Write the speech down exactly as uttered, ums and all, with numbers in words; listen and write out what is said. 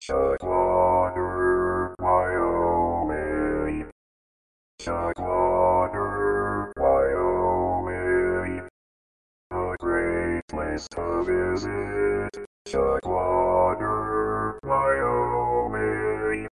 Chugwater, Wyoming. Chugwater, Wyoming. A great place to visit. Chugwater.